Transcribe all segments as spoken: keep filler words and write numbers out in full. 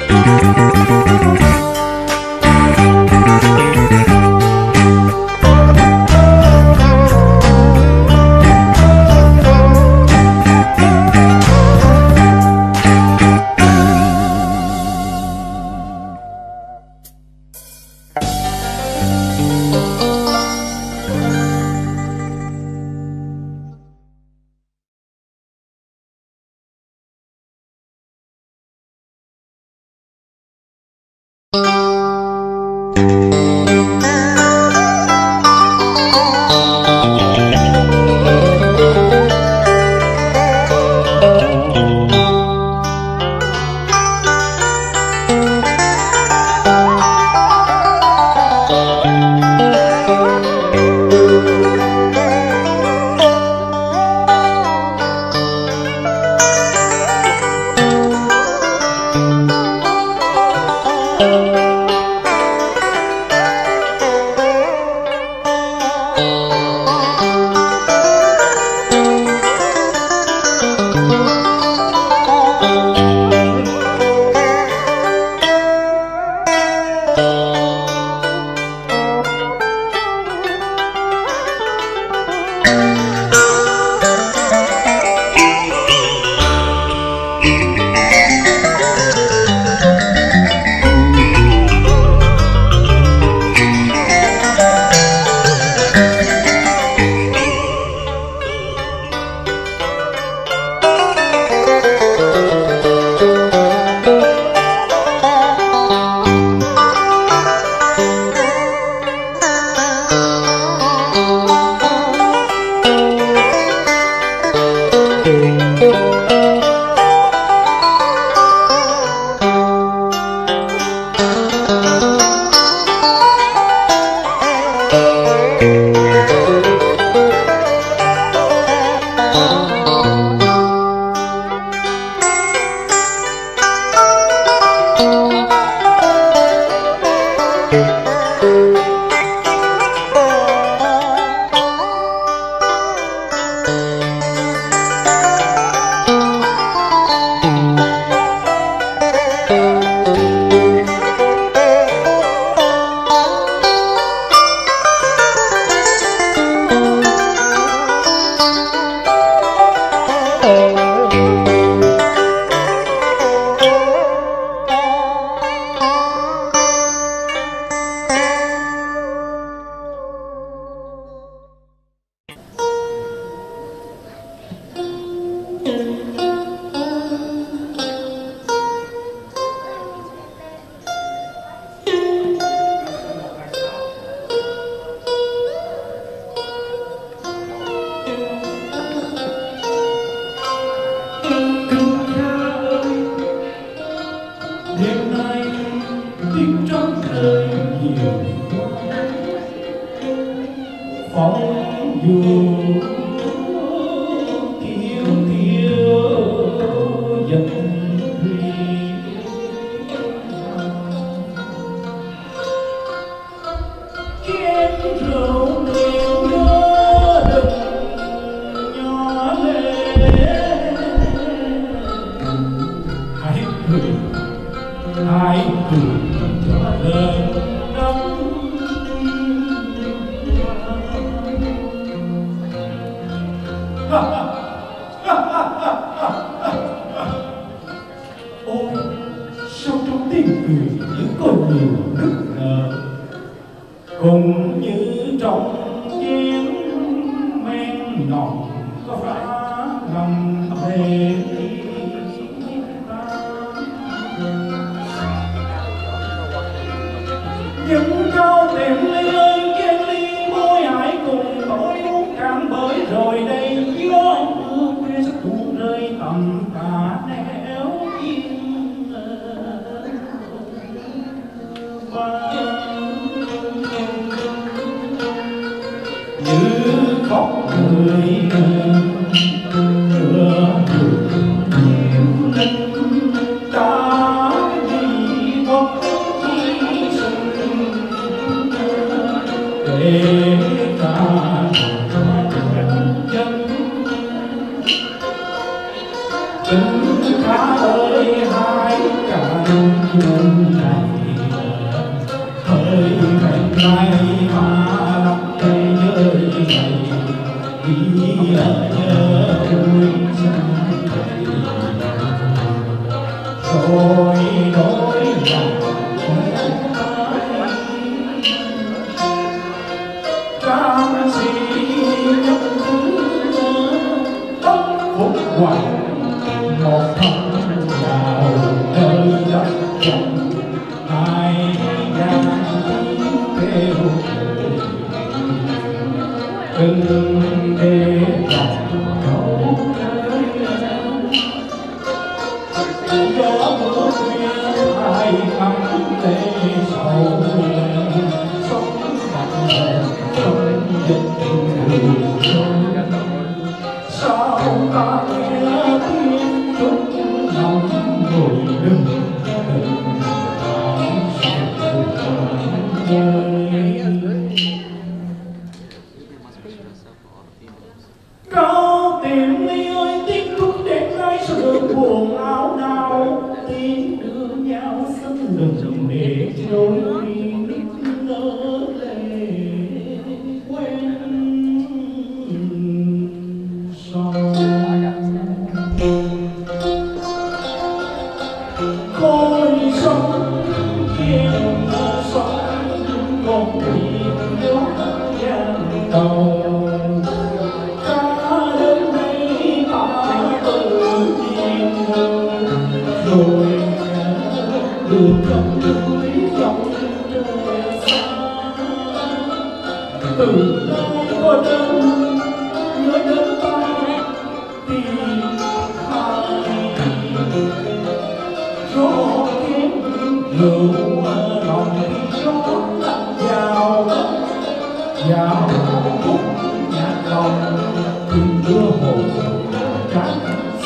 Hãy subscribe cho kênh Ghiền Mì Gõ để không bỏ lỡ những video hấp dẫn. đường này hơi mệt nay mà lắm cây nơi này đi ở nhớ vui rồi nỗi lòng cam gì nhất bất phục hoài một thân vào nơi đất trần hai gian kêu đừng để lòng khẩu gió mưa khuya hai cắm lệ sầu sống mặt không dịch sao ta nghe tiếng chút lòng ngồi đừng cao tìm ly ơi tiếng khúc đêm nay sao được buồn áo nào tiếng đưa nhau sân lừng để trôi nỡ lệ quên sau khói sông thiên sông con thuyền gió giang tàu cá đến đây ta tự nhiên rồi đường trong núi trong trời xa từ nay có đến nhớ đến ta tìm hai gió kiếm rượu lòng gió lặng vào vào khúc nhạc lòng từng đưa hồn trắng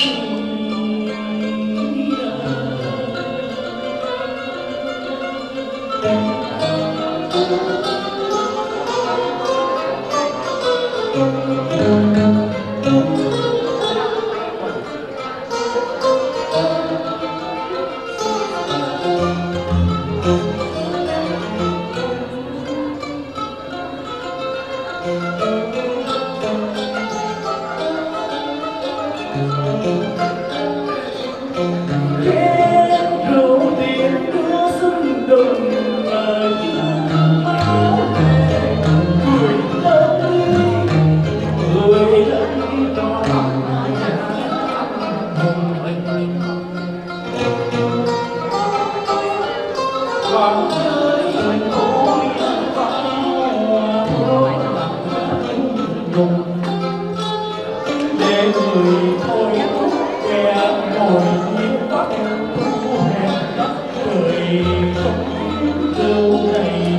để người thôi kẻ ngồi nhìn bắt thu hẹn cười không đâu này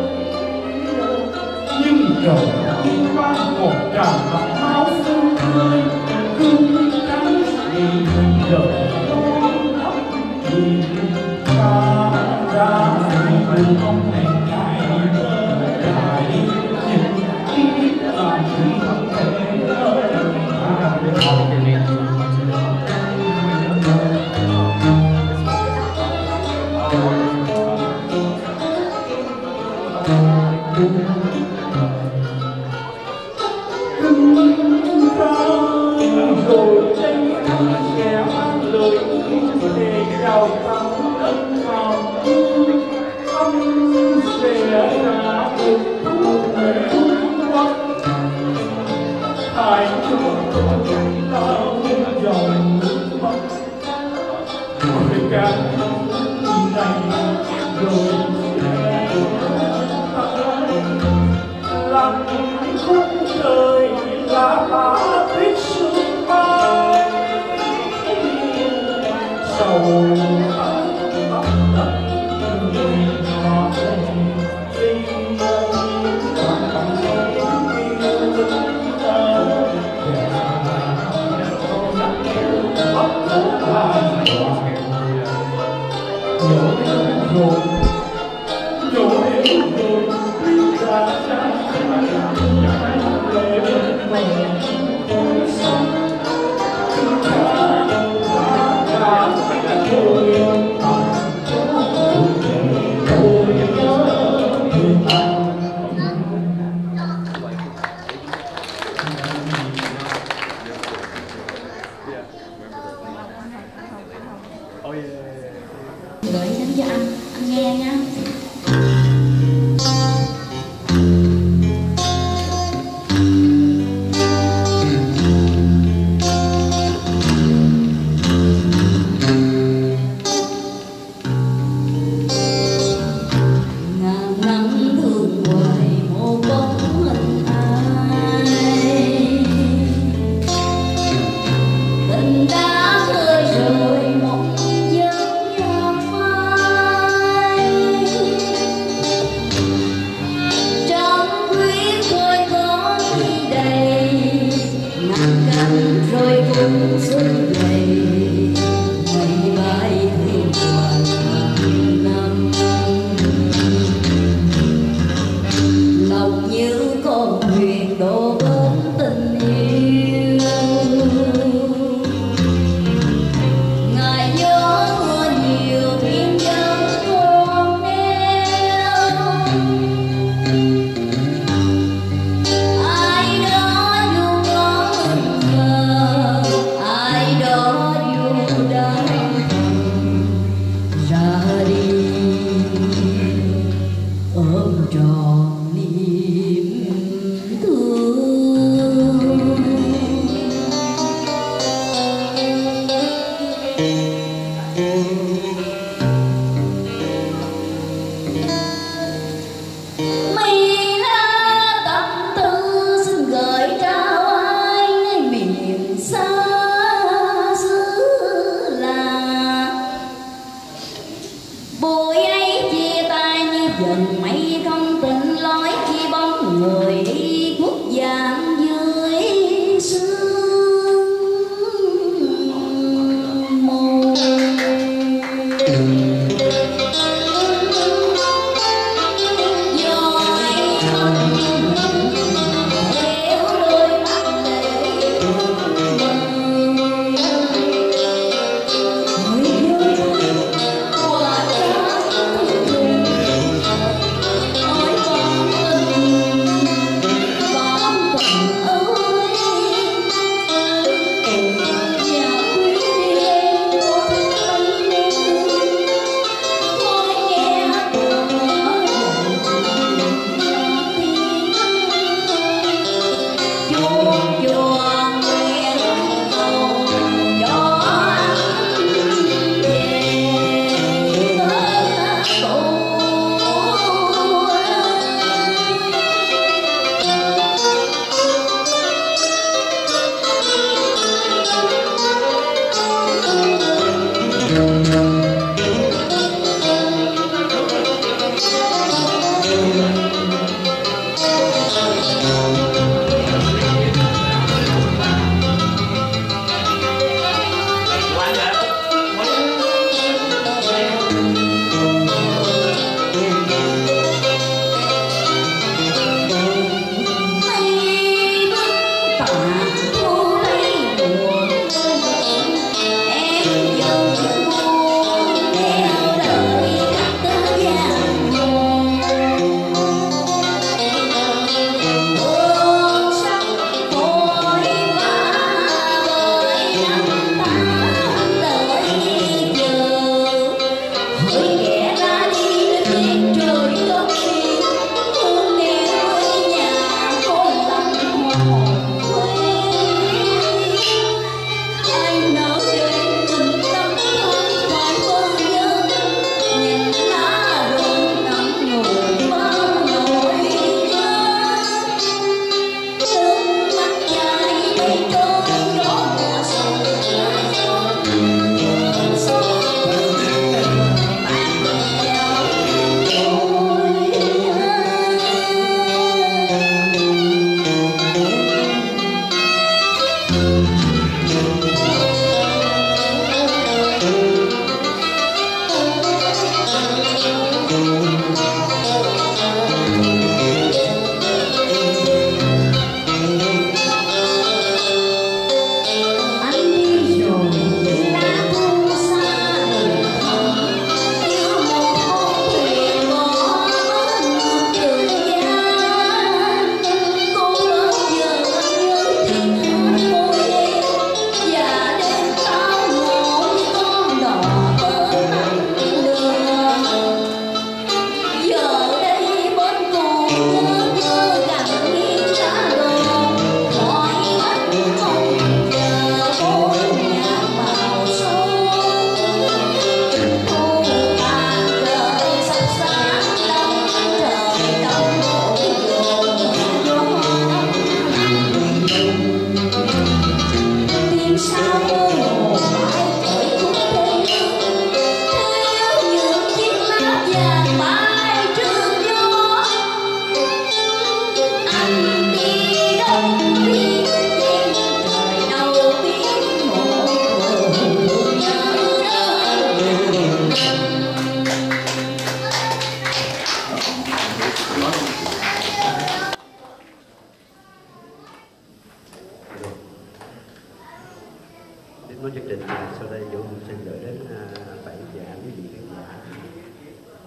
nhưng trời tiên vang một tràng mặt áo xương tươi cương trắng gì đời non thấp nhìn ta ra người không hẹn ngày lại những ý làm không thể rồi đây anh sẽ mang lời để chào tặng ân vào anh sẽ là một thú quang hai chúng ta dòng nước mắt rồi cả này rồi làm khúc trời là lá tuyết sương mai sầu đến cho anh, anh nghe nha.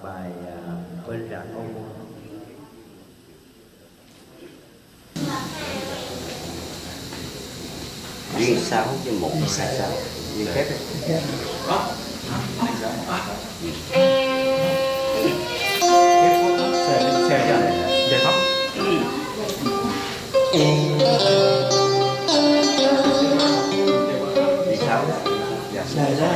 bài uh, bên rạng ô mua. Duyên sáu chứ một hai sáu duyên phép đấy. Xe xe giải thấp. Duyên sáu dạ sai đó.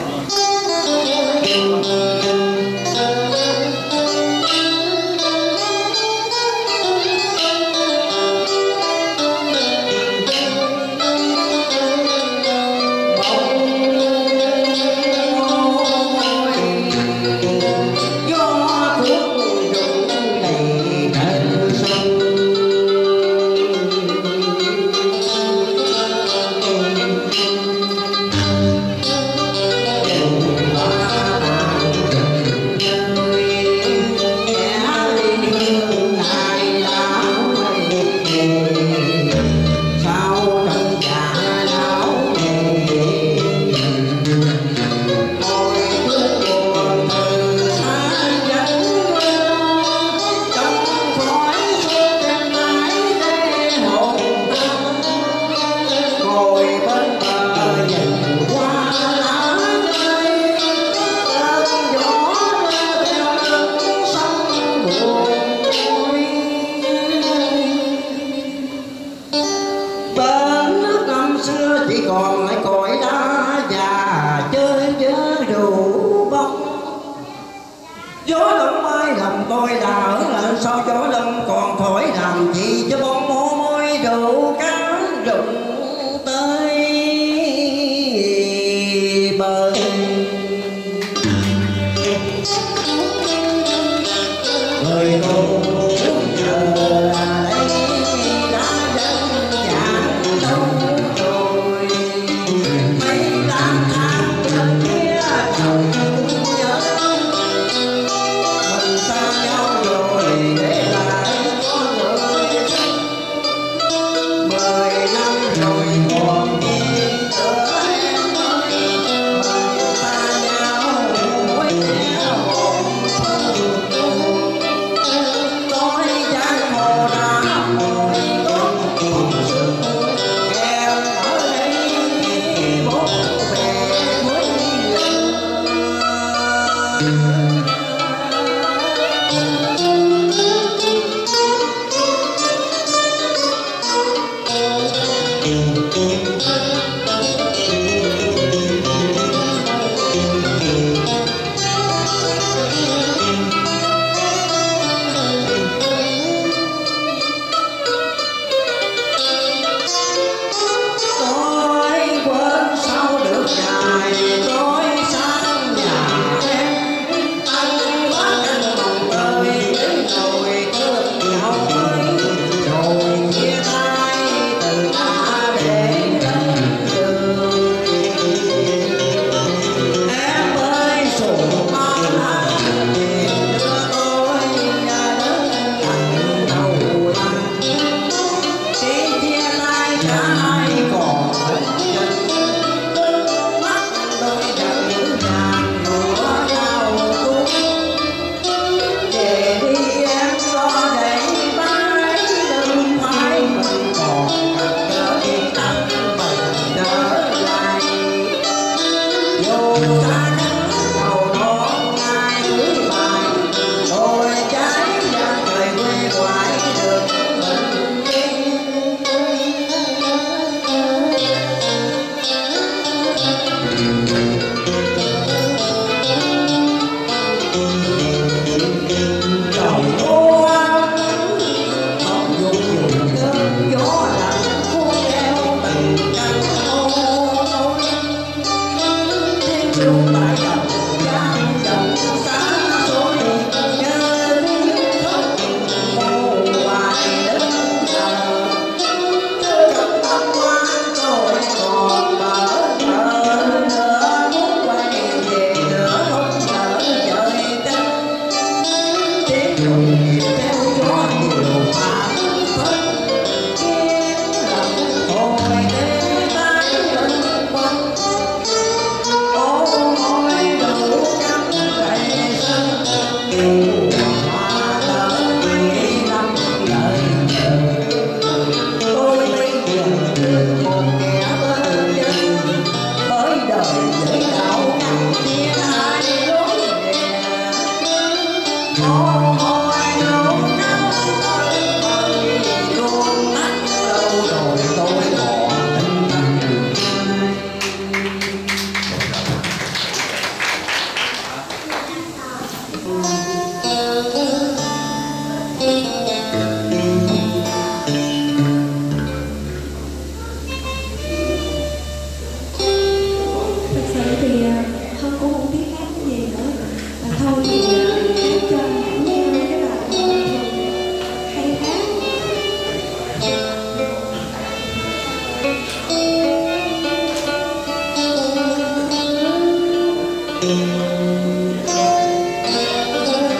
Mười năm Thank you.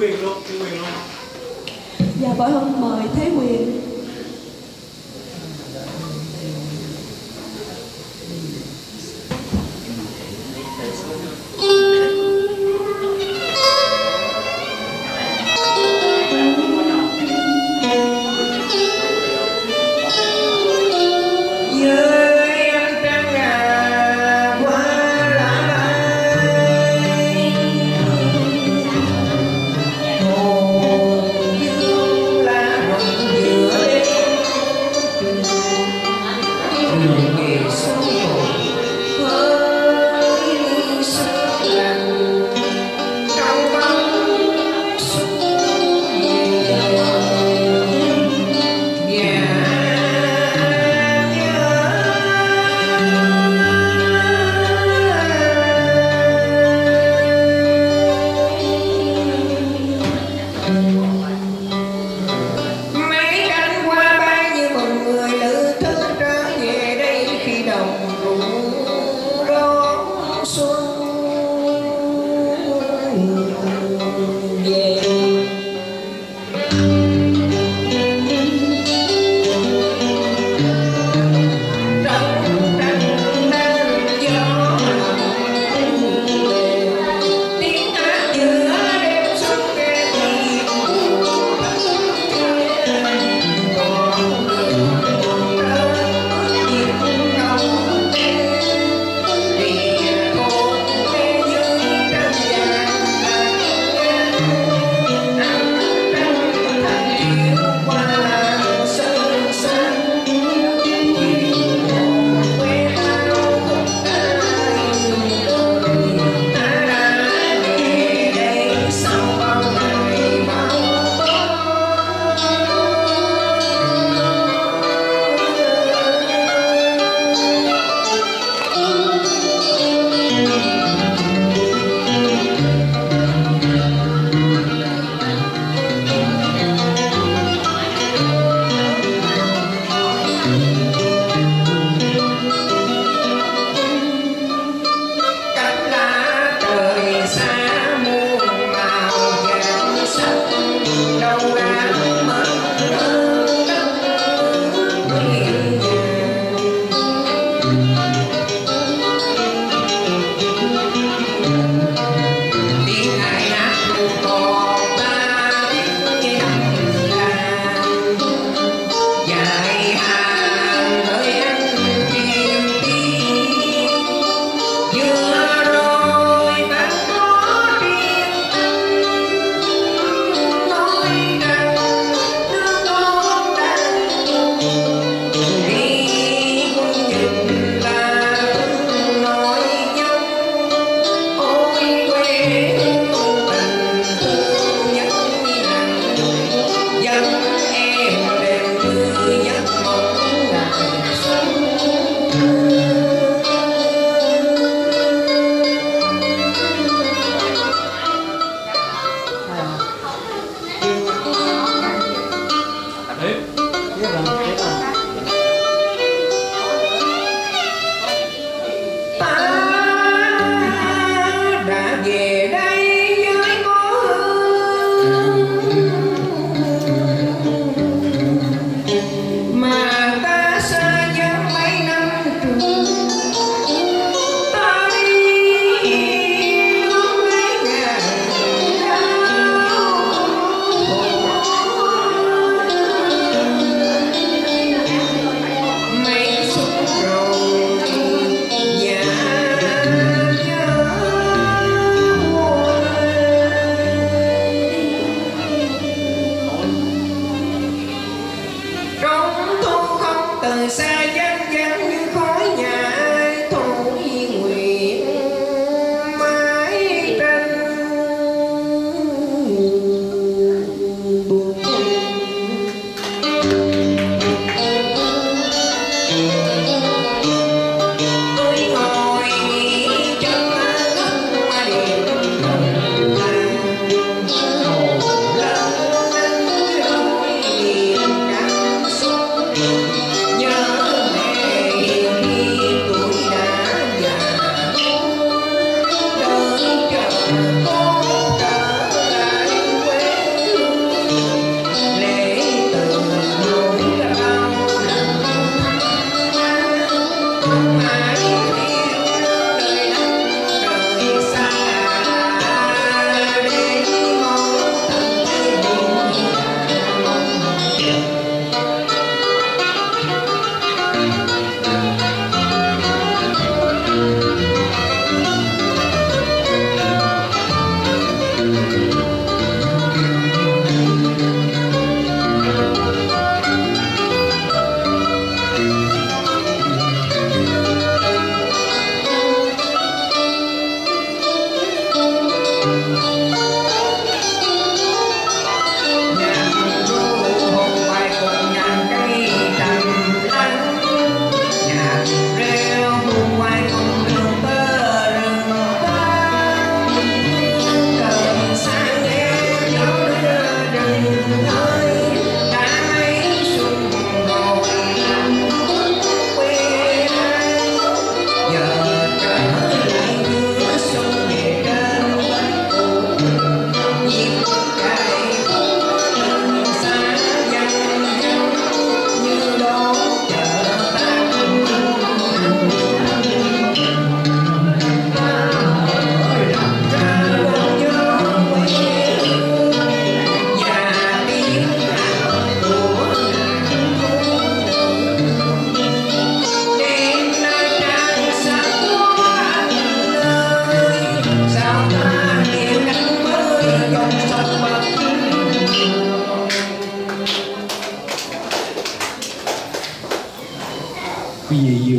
Quyền luôn, Thúy Quyền luôn. Dạ Võ Hân mời Thế Quyền. Giữa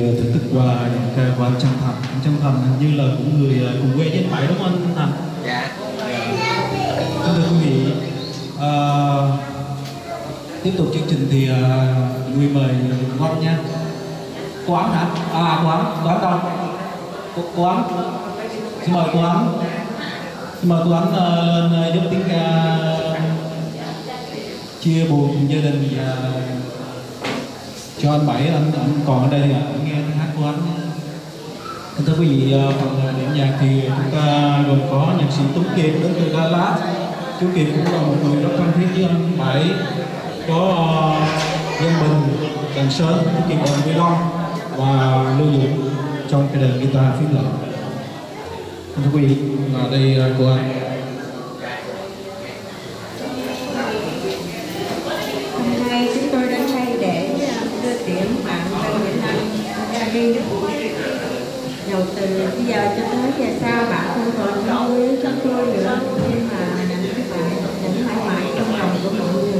thực thực qua những cái qua chân thành, chân thành hình như là cũng người cùng quê với anh Bảy đúng không anh Thành? Dạ. Thưa quý vị, à, tiếp tục chương trình thì uh, Nguyên mời Ngon nha. Cô Ấm hả? À cô Ấm, cô Ấm đâu? Cô, cô Ấm, xin mời cô Ấm. Xin mời cô Ấm uh, lên giúp tiếng ca chia buồn cùng gia đình và cho anh Bảy, anh, anh còn ở đây thì anh nghe tiếng hát của anh. Thưa quý vị, phần điểm nhạc thì chúng ta gồm có nhạc sĩ Tuấn Kiệt đến từ Đà Lạt. Chú Kiệt cũng là một người rất thân thiết với anh Bảy. Có uh, Dân Bình, Đàn Sơn, Chú Kiệt đàn violon và Lưu Dũng trong cái đàn guitar phím lợn. Thưa quý vị, là đây của anh. Hôm nay chúng tôi đến đây để đưa tiễn bạn Tân Vĩnh Anh ra đi. Đầu từ bây giờ cho tới về sau bạn không còn nói với chúng tôi nữa, nhưng mà các bạn vẫn mãi mãi trong lòng của mọi người.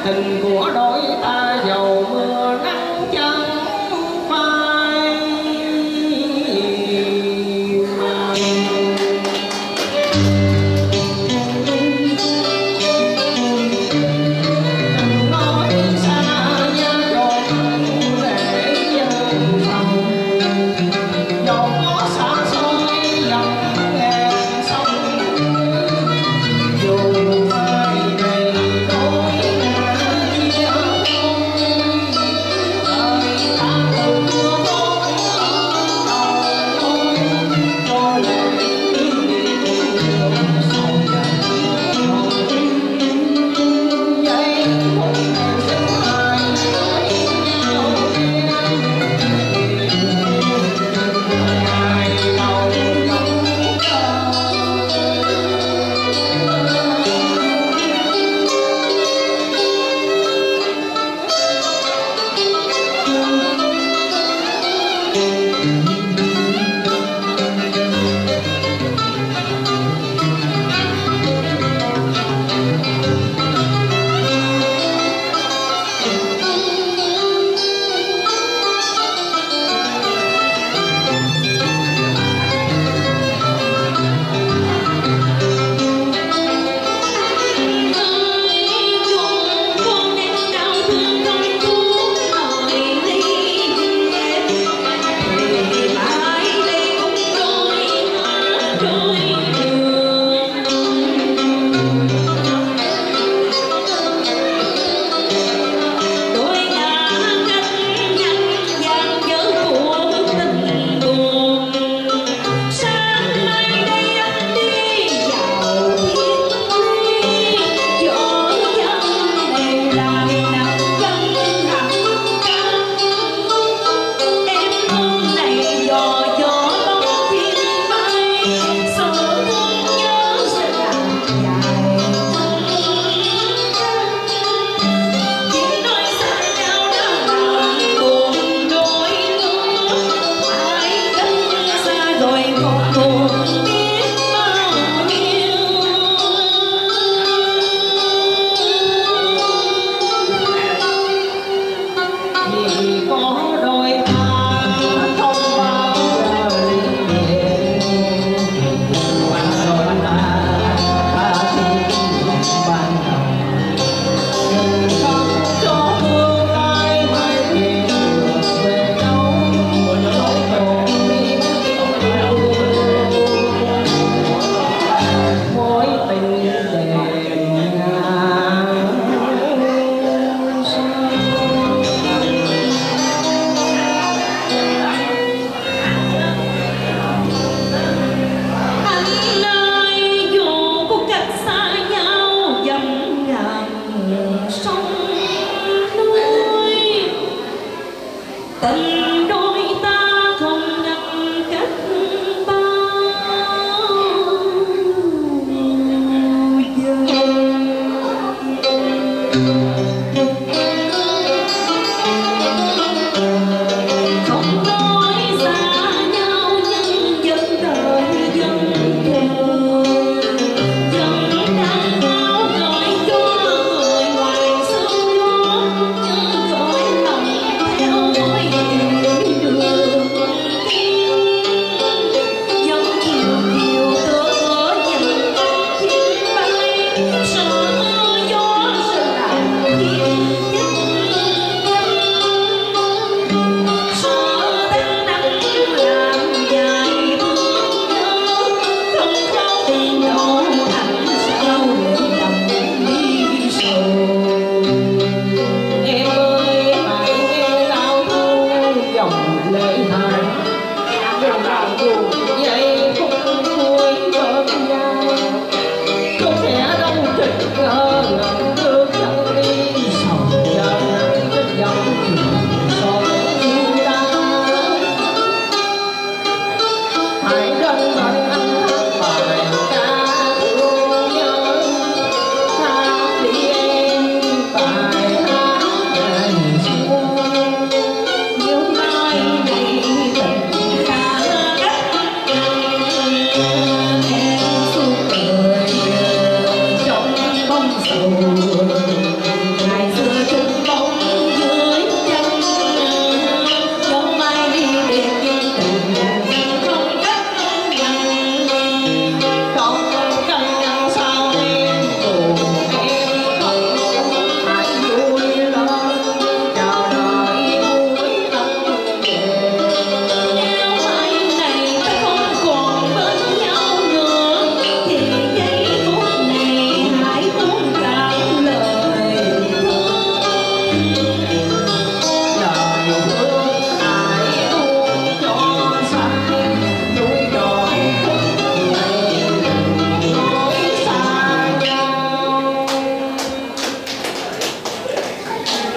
tình của đôi ta dầu mưa nắng chẳng phai. Nói xa nhớ tròn để dân sầu, dầu có xa xôi dòng ngàn sông, dù mai này đôi ngã chia đôi, đời ta từ mưa bóng đầu thôi, cho lại yêu sầu dần vậy một ngày sẽ ai nhau ngày đầu ngóng chờ. Tình đôi ta không ngăn cách bao giờ. Không nói xa nhau nhưng vẫn đợi vẫn chờ, vẫn đang áo gọi cho người ngoài sương gió, như gọi lòng theo mối tình.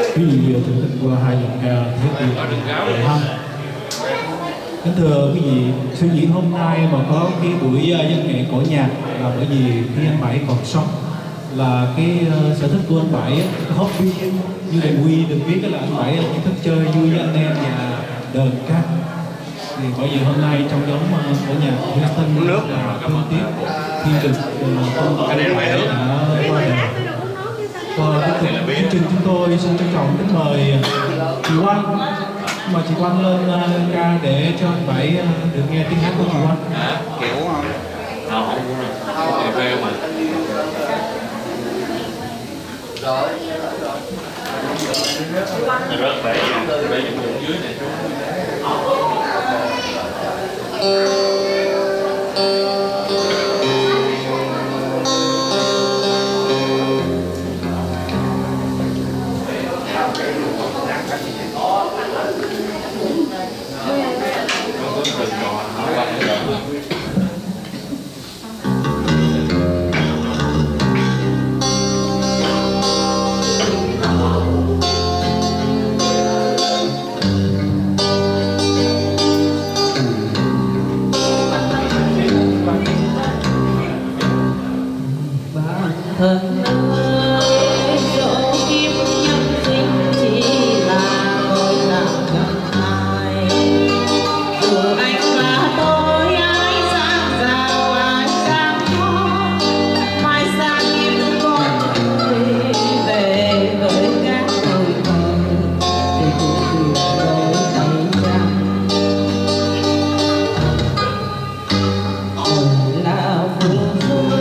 quý vị thưởng thức qua hai giọng ca Thiết Điều Đệ Hâm. Kính thưa quý vị, suy diễn hôm nay mà có cái buổi văn nghệ cổ nhạc là bởi vì khi anh Bảy còn sống, là cái uh, sở thích của anh Bảy, cái hobby như Đại Quy được biết là anh Bảy chỉ thích chơi vui với anh em và đờn ca. Thì bởi vì hôm nay trong nhóm uh, cổ nhạc Houston nước là thương tiếc khi được uh, cái này là Bảy nước đã qua đời. Và tiếp tục chương trình chúng tôi xin trân trọng kính mời chị Oanh, mà chị Oanh lên uh, ca để cho anh Bảy uh, được nghe tiếng hát của chị Oanh. À, kiểu không? Không, không, phê mà. Rồi. Rớt bể, bể những dưới này. Thân ơi, dẫu kiếp nhân sinh chỉ là đôi làm gặp ai. Dù anh và tôi ai sang giàu ai sang khó, mai xa kiếp con người về với các đôi bờ để cùng tìm lối tay trắng. Ôi là phù du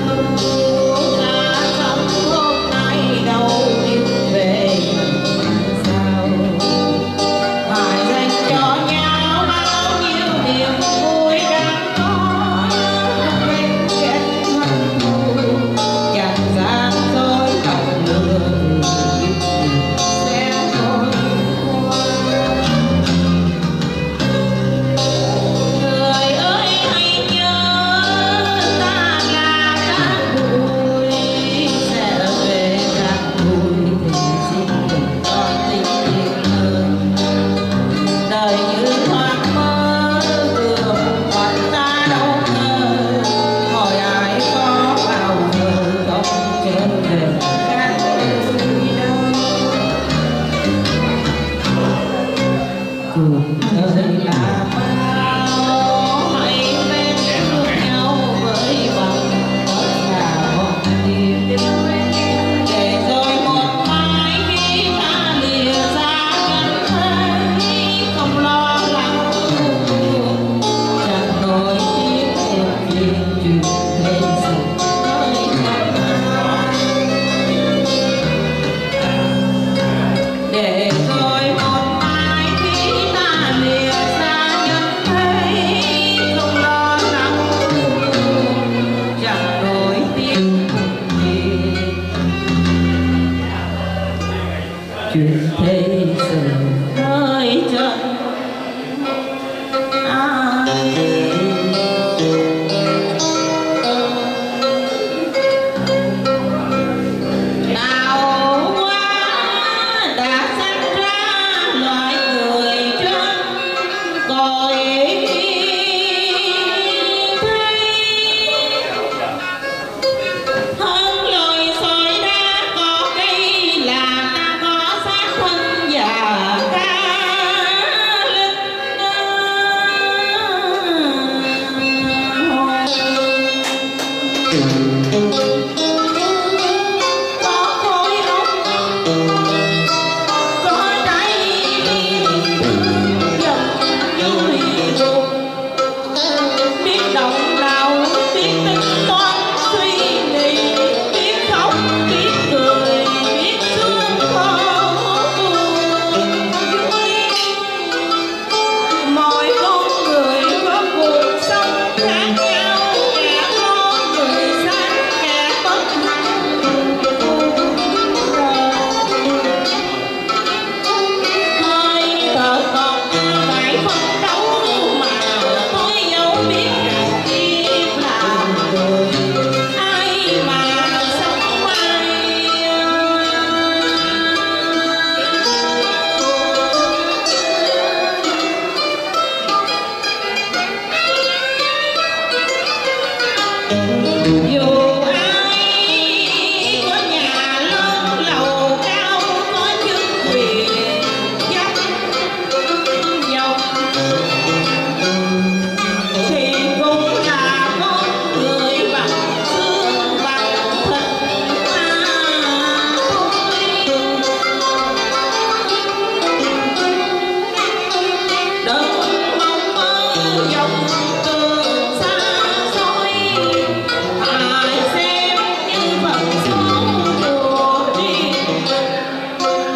chuyện thế sự hơi chân ai. Nào quá đã sanh ra loài người chân cõi hơn lời soi đá có cây là ta có xác thân già ca.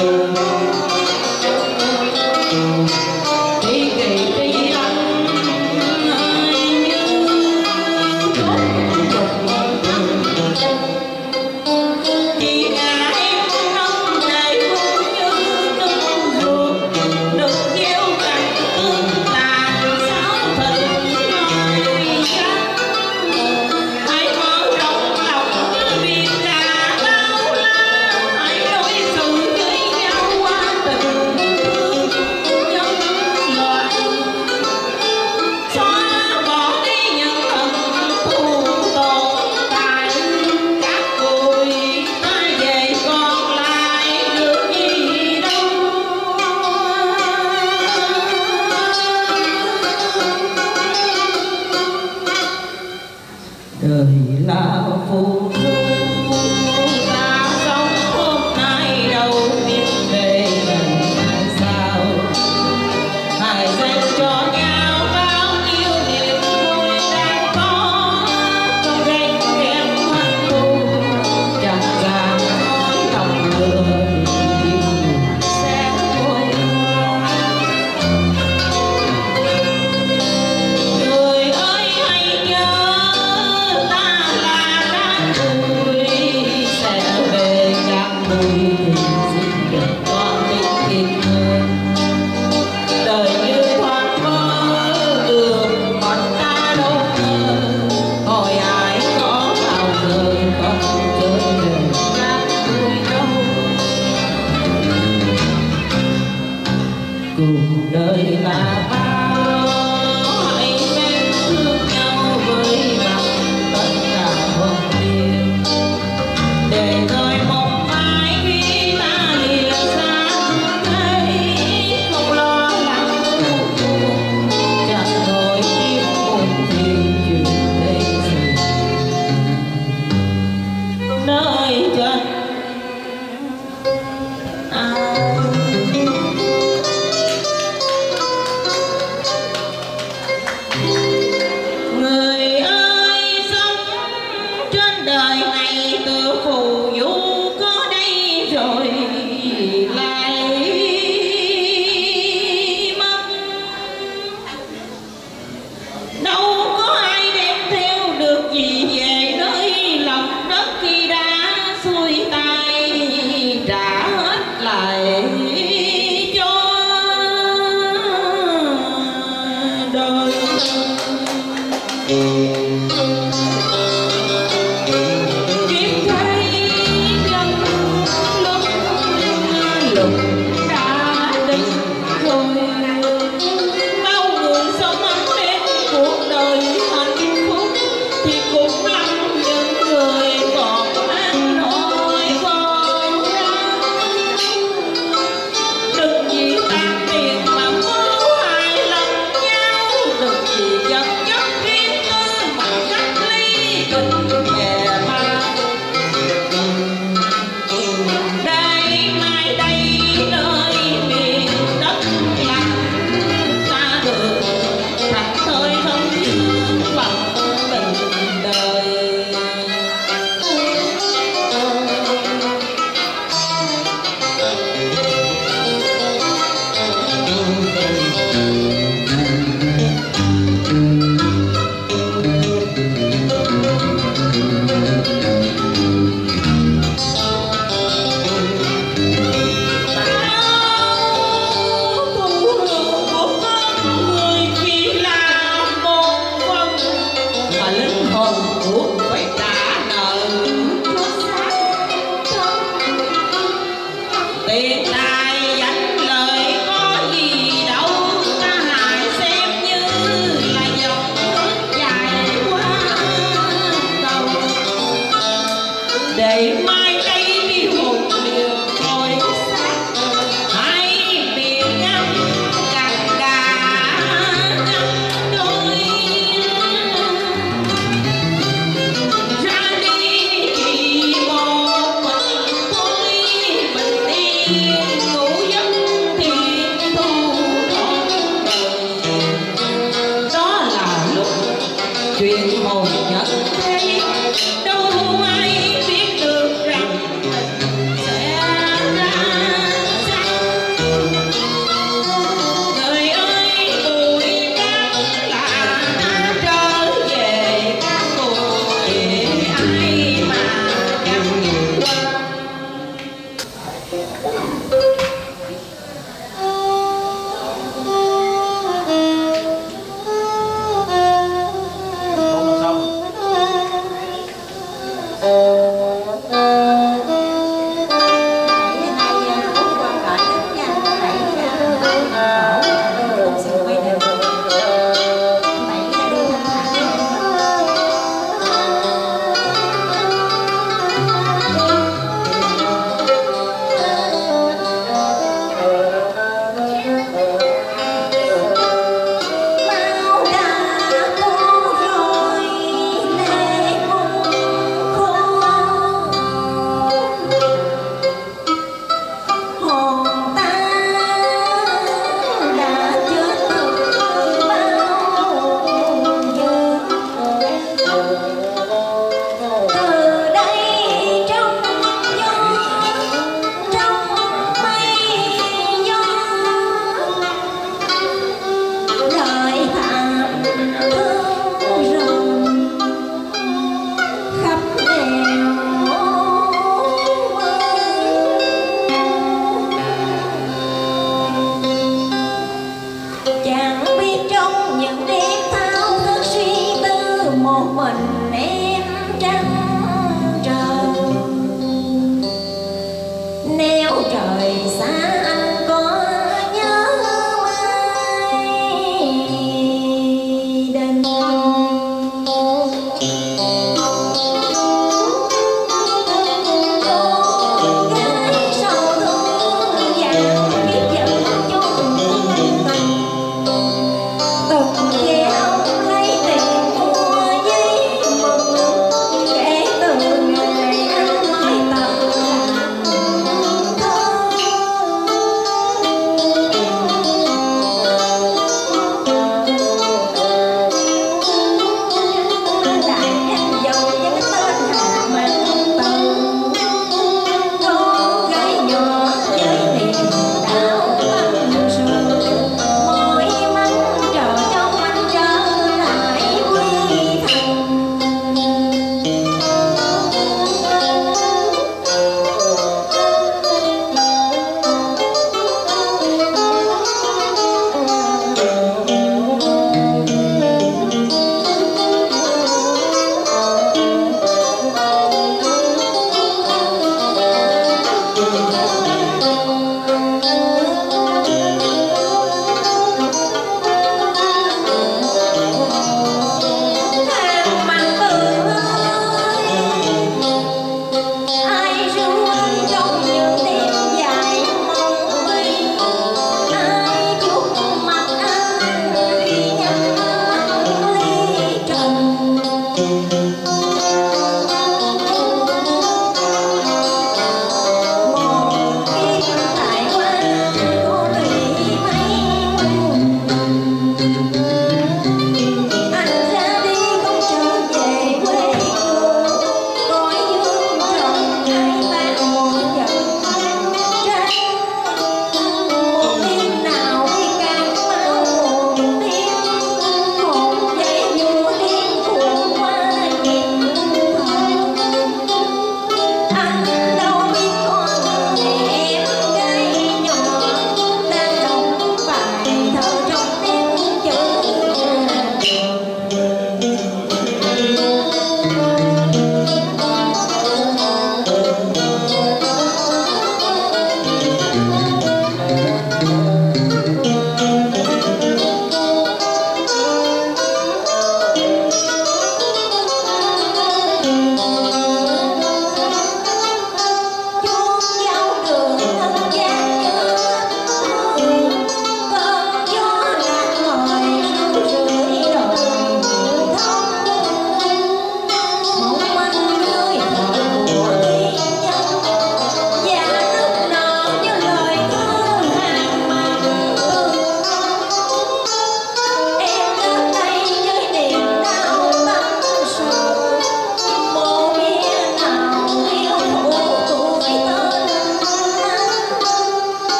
Hãy subscribe cho kênh Ghiền Mì Gõ để không bỏ lỡ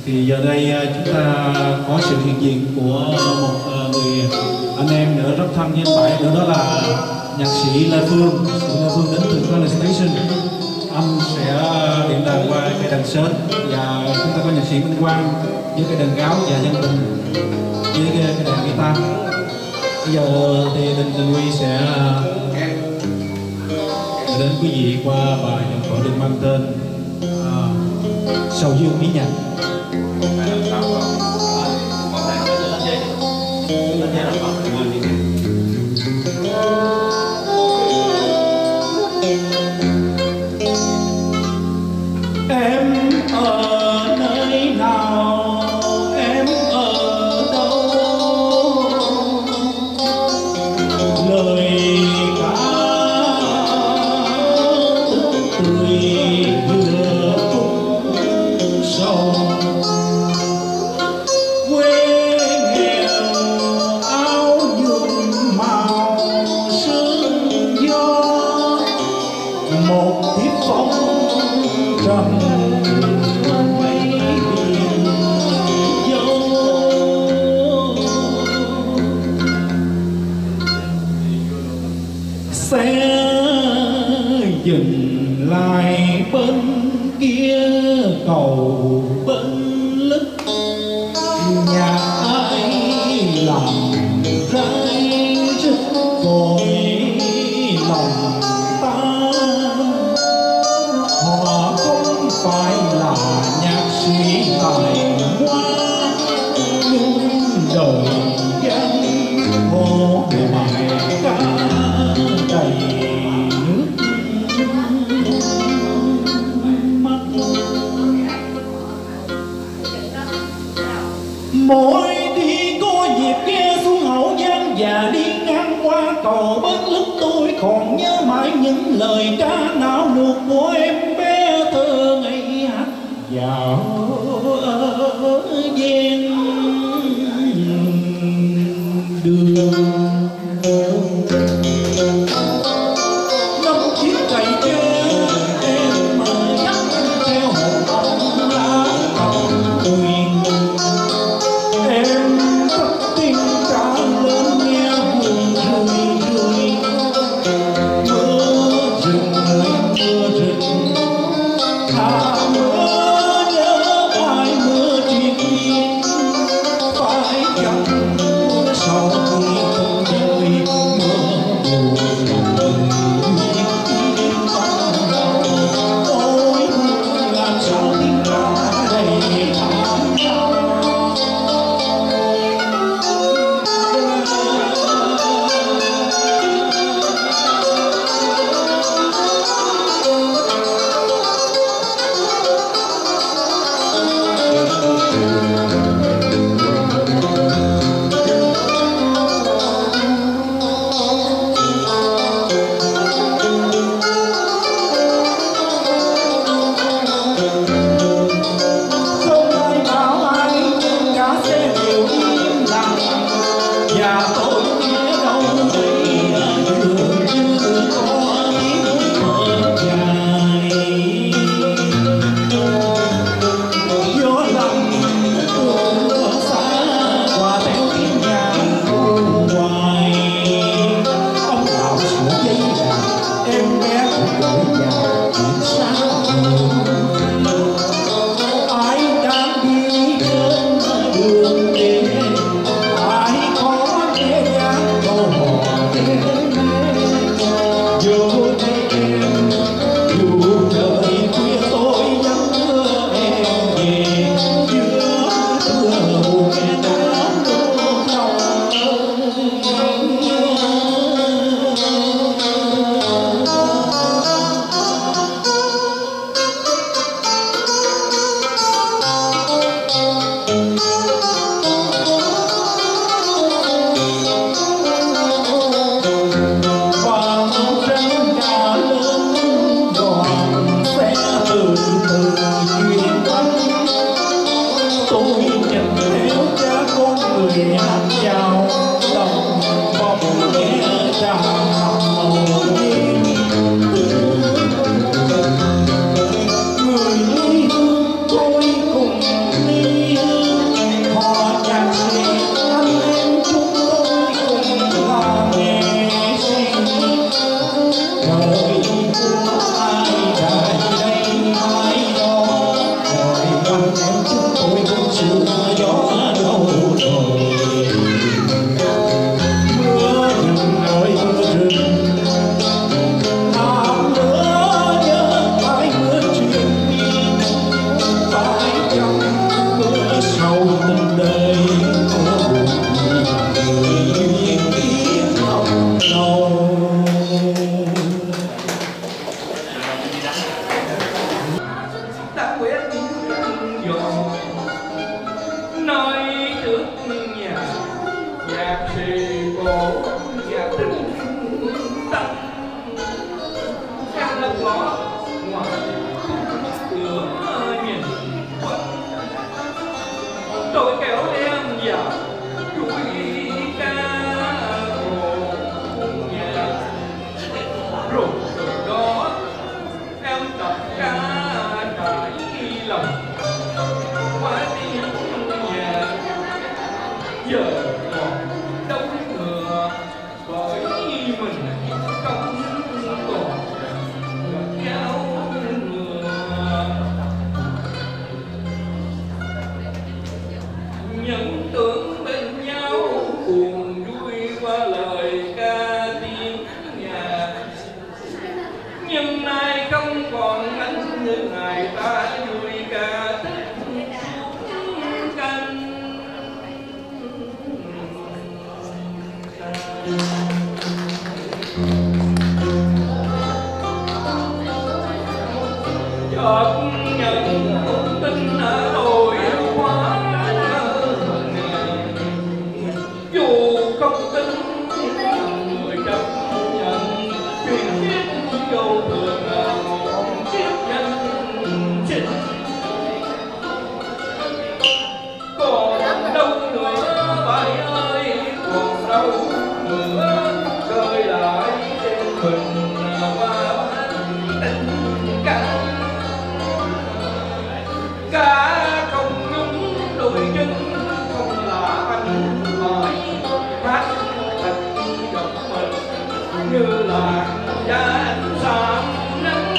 Thì giờ đây chúng ta có sự hiện diện của một người anh em nữa rất thân với anh Bảy nữa, đó là nhạc sĩ Lê Phương. Nhạc sĩ Lê Phương đến từ College Station. Anh sẽ điện đàn qua cây đàn sến, và chúng ta có nhạc sĩ Minh Quang với cây đàn gáo và Nhân Bình với cây, cây đàn guitar. Bây giờ thì Đình Đình Huy sẽ đến quý vị qua bài nhạc vợ được mang tên uh, Sầu Dương Mỹ Nhạc. Em ở nơi nào, em ở đâu, lời ca tươi vừa khúc sầu. Quê nghèo áo nhuộm màu sương gió, một thiếp phong trầm mây biển dâu. Xe dừng lại bên kia cầu bên lức, nhà ai làm rơi rứt cội lòng ta. Họ không phải là nhạc sĩ tài hoa, nhưng đời gian khổ mài ca đầy nước mắt. Mỗi đi có dịp ghé xuống Hậu Giang và đi ngang qua cầu Bến Lức, tôi còn nhớ mãi những lời ca não nuột của em bé thơ ngày hát vào gian đường. Năm chiếc cày tre em mà dắt theo một ông lá cầm tuyền, em cất tiếng trả lên nghe buồn rười rười. Mưa rừng ơi mưa rừng, à mưa nhớ ai mưa triền miên. như là da ánh sáng nắng.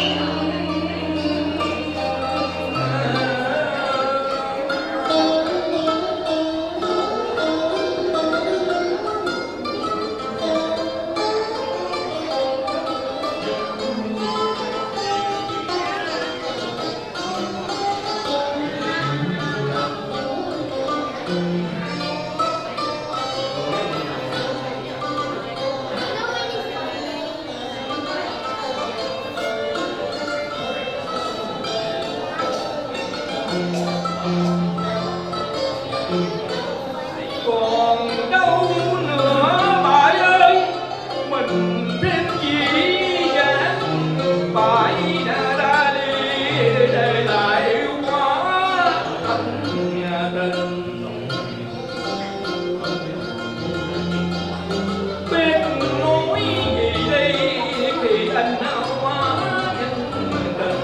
Còn đâu nữa bãi ơi, mình thêm chỉ dáng bãi đã ra đi để lại quá thành nhà tình. Biết nói gì đây thì anh quá nhân tình.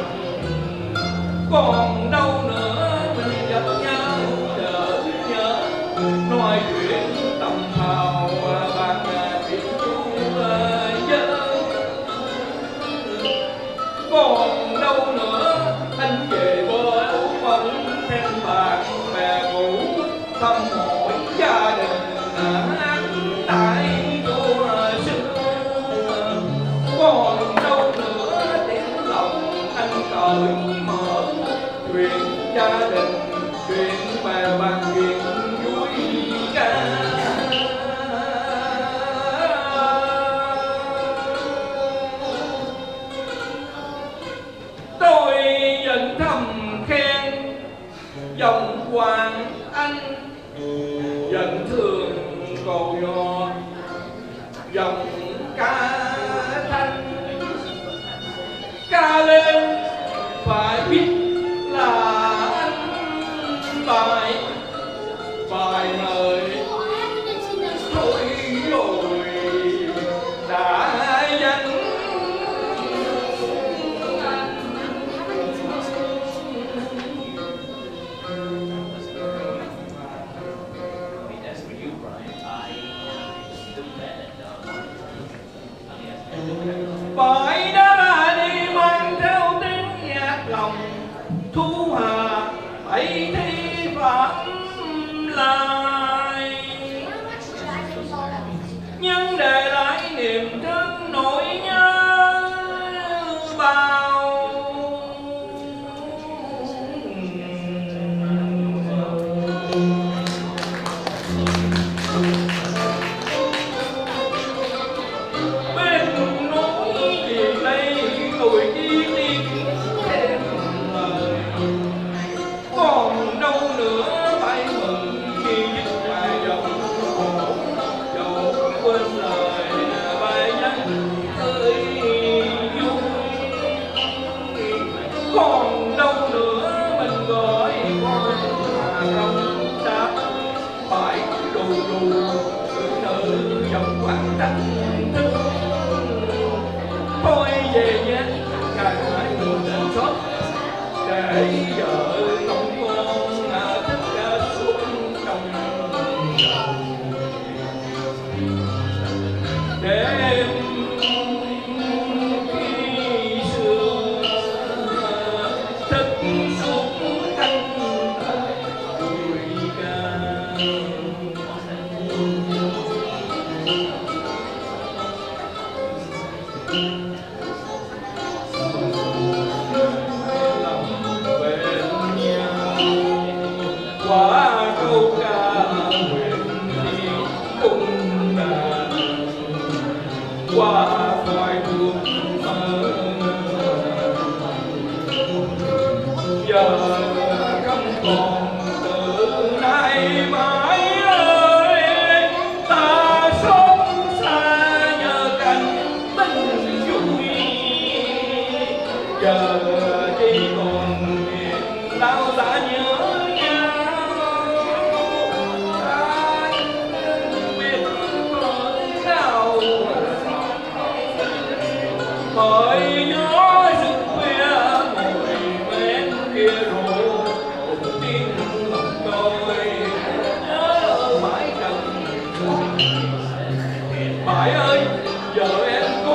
Còn đâu nữa mình gặp nhau chờ nhớ, nói chuyện tầm phào bàn chuyện chú nhớ. Còn đâu nữa anh về bờ vẫn thêm bạn bè cũ, thăm hỏi gia đình tại chùa xưa. Còn đâu nữa tiếng lòng anh cởi mở, chuyện gia đình chuyện bè bạn chuyện vui ca. Tôi vẫn thầm khen dòng Hoàng Anh, vẫn thường cầu nhỏ dòng ca thanh. Ca lên phải biết là anh bài bài mời thôi rồi đã danh. Bởi đã là đi mang theo tiếng nhạc lòng thu hà bảy thi phạm lại, nhưng để lại niềm thương nỗi nhớ bao. Bên nói gì đây tôi đi tìm thêm lời. Còn đâu nữa phải mừng khi dứt bài dòng khổ, dẫu quên lời bài nhắn ơi vui. Còn đâu nữa mình gọi con mà không đáp, phải đù đù nữ dòng quán tránh thức. Thôi về nhé, ngày mai mình đến sớm để vợ không con à, thức à, suốt trong đầu. Đêm khi xưa thức suốt canh tuổi ca. Qua câu ca nguyện đi cung đàn, qua khỏi buồn mơ giờ không còn từ nay mãi ơi. Ta sống xa nhờ cảnh tình vui, giờ chỉ còn niềm đau đã nhớ. Bởi gió rực khuya ngồi bên kia rượu, cùng tiếng lòng tôi nhớ mãi trần. Bãi ơi, giờ em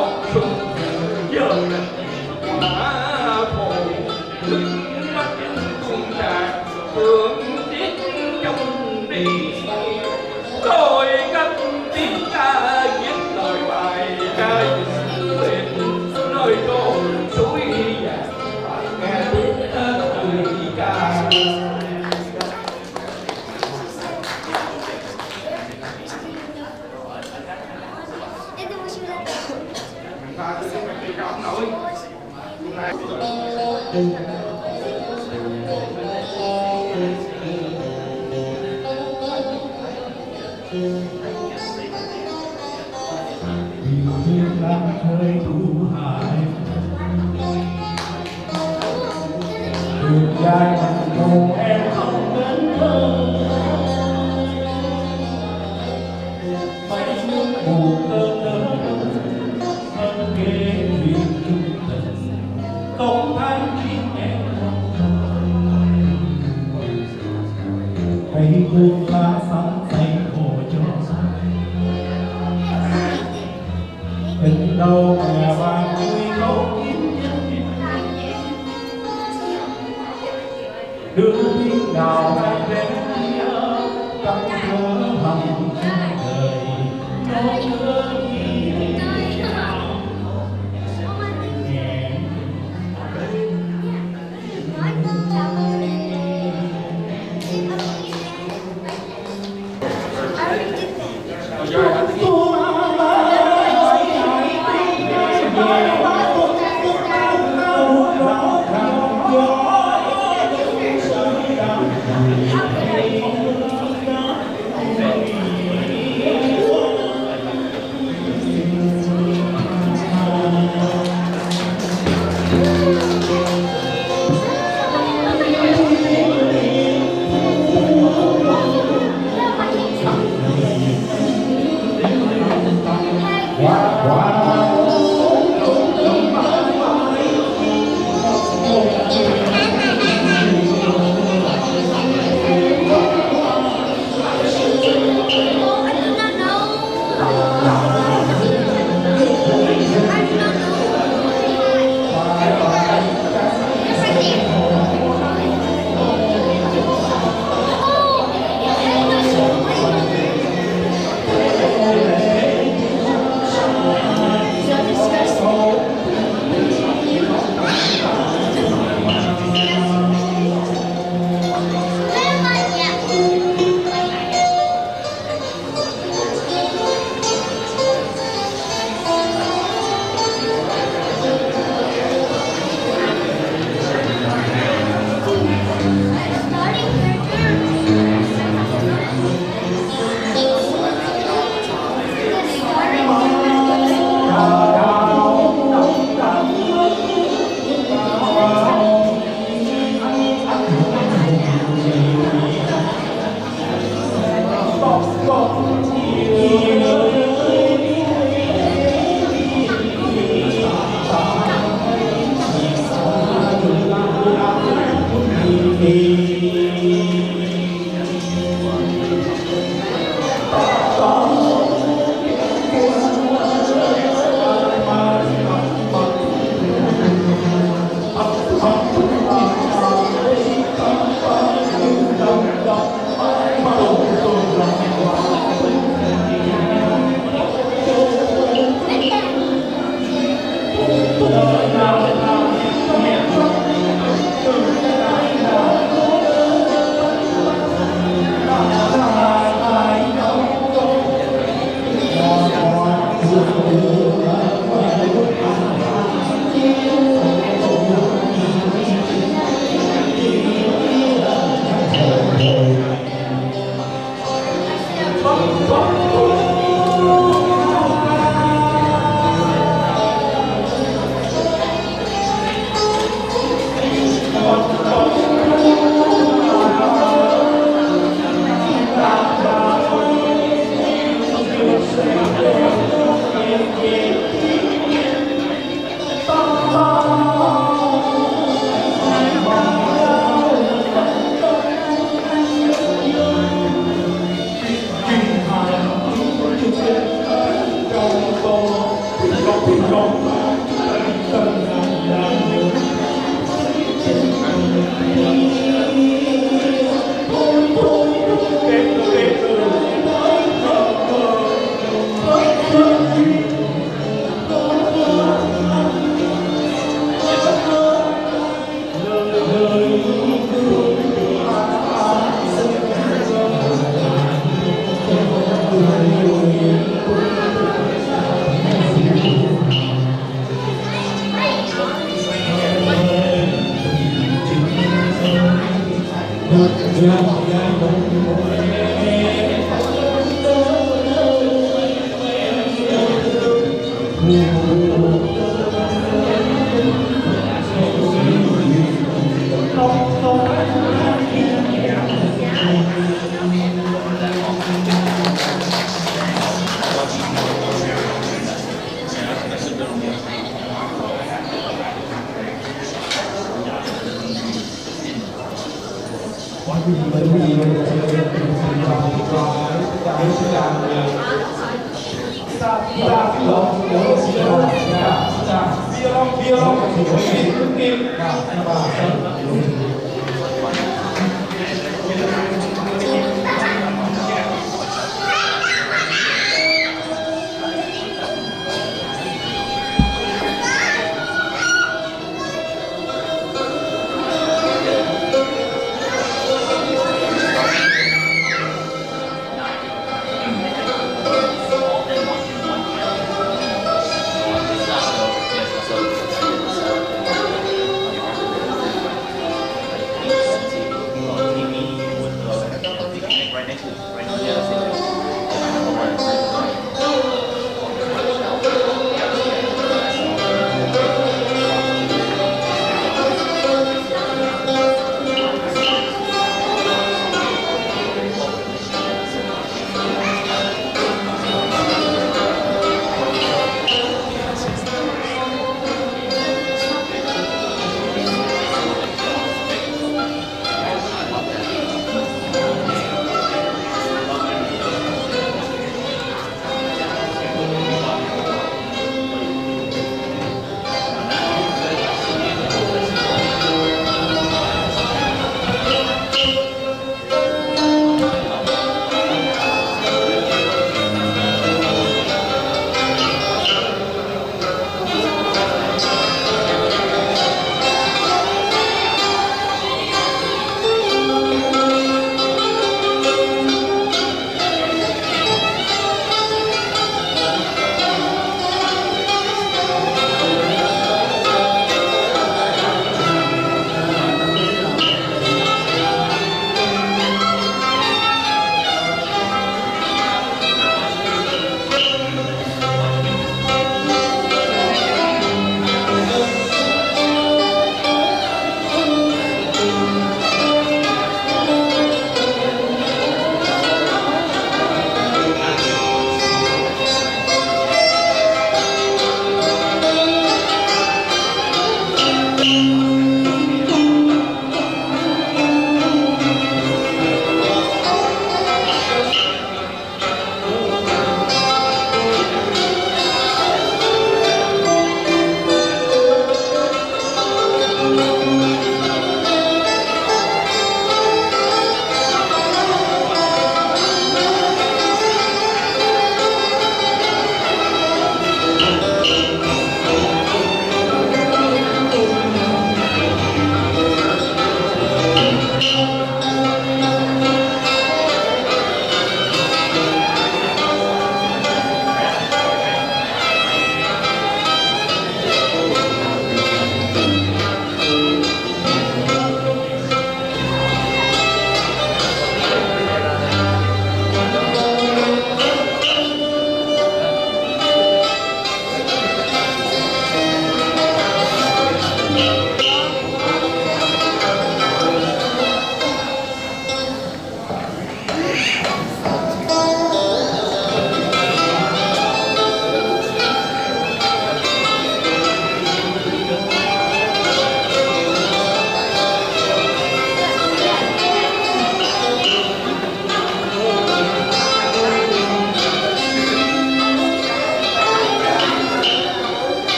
làm thời thu hại đường dài cùng em không đến thơ mấy nước buồn tơ tơ thân ghê thuyền chung tình không than khiến em cây buông lá xanh tay khổ cho tình đâu mà ba vui khóc kiếm đừng biết nào ai đến kia cắm nhớ hầm đời nó nhớ gì nào nhẹ Violon, violon, violon,